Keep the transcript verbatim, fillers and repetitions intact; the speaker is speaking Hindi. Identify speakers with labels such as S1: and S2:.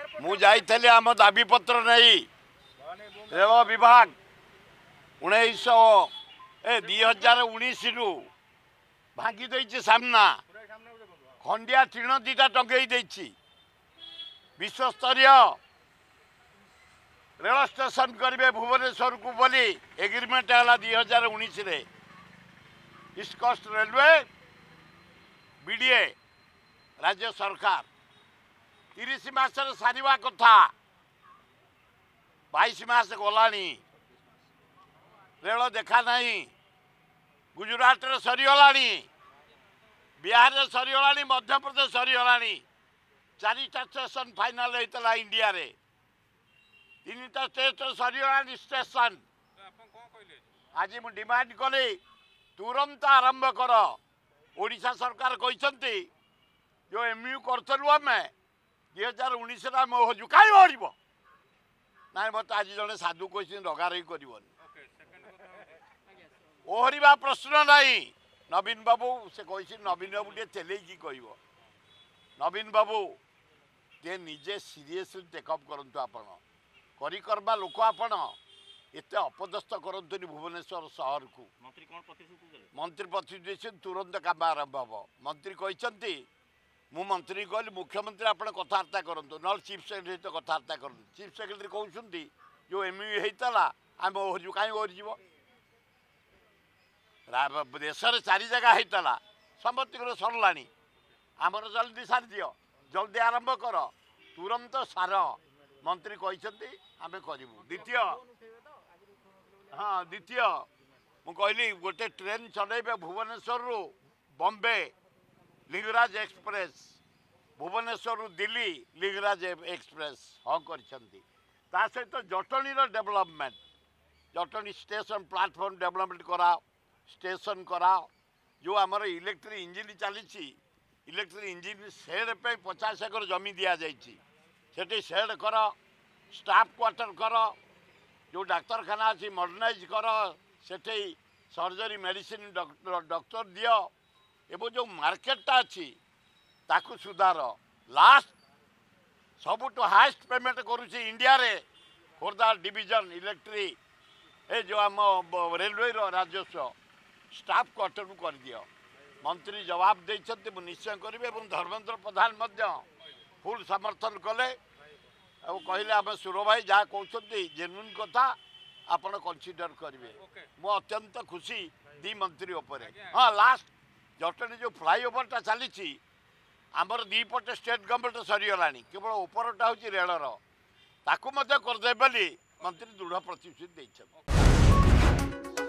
S1: मु जाइली आम दाबी पत्र नहीं रेल विभाग उन्नीस ए दुई हजार उन्नीस रु भांगी देछि सामना खंडिया टीण दीटा टंगई देछि विश्वस्तरीय रेल स्टेशन करेंगे भुवनेश्वर को बोली एग्रीमेंट है दुई हजार उन्नीस ईस्ट कोस्ट रेलवे बीडीए राज्य सरकार तीस मस सारा कथा बाईस मस गला रेल देखा नहीं गुजरात रे सरीगला बिहार रे सरीगला मध्य प्रदेश सरीगला चारिटा स्टेशन फाइनल होता इंडिया रे तीन टा स्टेट सरीगला स्टेशन आज मु डिमांड कली तुरंत आरंभ कर ओडिशा सरकार कहते जो एमयू करूँ आम दुई हजार उन्नीस आम ओहरु कहीं ओहर ना मत आज जड़े साधु कही रगारगी कर ओहरवा प्रश्न नहीं नवीन बाबू से कही नवीन बाबू टे चल कह नवीन बाबू टे निजे सीरीयसली टेकअप करूँ आपण करी करबा लोक आपण एत अपदस्थ करतुनि भुवनेश्वर सहर को मंत्री कौन प्रतिश्रुति मंत्री प्रतिश्रुति तुरंत काम आरंभ हम मंत्री कहते मु मंत्री कहली मुख्यमंत्री आप कथबार्ता करूँ ना चीफ सेक्रेटरी तो कथबार्ता करूँ चीफ सेक्रेटरी कहते जो एम यू होता आम ओहर कहीं ओहर देश में चारि जगह होता समस्त सरला आमर जल्दी सारी दियो जल्दी आरंभ कर तुरंत सार मंत्री कहते आम करूँ द्वितीय हाँ द्वितीय मु कहली गोटे ट्रेन चलेबे भुवनेश्वर रु बॉम्बे लिंगराज एक्सप्रेस भुवनेश्वर रु दिल्ली लिंगराज एक्सप्रेस हाँ कर सहित Jatni development Jatni station platform development कराओ स्टेशन कराओ जो आमर इलेक्ट्रिक इंजिन चली इलेक्ट्रिक इंजिन सेड पे पचास एकर जमी दि जाती सेड कर स्टाफ क्वार्टर कर जो डाक्तरखाना अच्छी मॉडर्नाइज कर सेठी सर्जरी मेडिसिन डॉक्टर दियो एवं जो मार्केटा अच्छी ताकू सुधार लास्ट सबुठ हाएस्ट पेमेंट करुच्ची इंडिया रे खोर्धा डिविजन इलेक्ट्रिक ए जो आम रेलवे राजस्व स्टाफ क्वार्टर को कर दियो मंत्री जवाब देते मुझे निश्चय करेंगे धर्मेंद्र प्रधान फुल समर्थन कले अब कहले आम सुर भाई जहाँ कहते जेन्युइन कथा आपण कनसीडर करेंगे मु अत्यंत खुशी दी मंत्री उपरे हाँ लास्ट जटणी जो फ्लाईओवरटा चली आमर दी पटे स्टेट गवर्नमेंट सरीगला केवल उपरटा हूँ रेलर ताकू करदे बोली मंत्री दृढ़ प्रतिश्रुति।